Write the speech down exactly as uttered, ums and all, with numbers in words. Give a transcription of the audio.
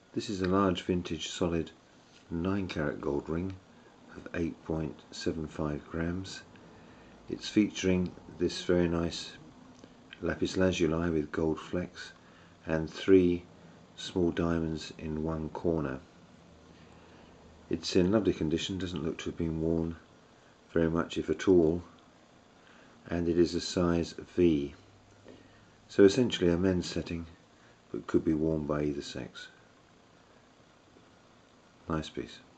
This is a large vintage solid nine carat gold ring of eight point seven five grams. It's featuring this very nice Lapis Lazuli with gold flecks and three small diamonds in one corner. It's in lovely condition, doesn't look to have been worn very much if at all, and it is a size V. So essentially a men's setting, but could be worn by either sex. Nice piece.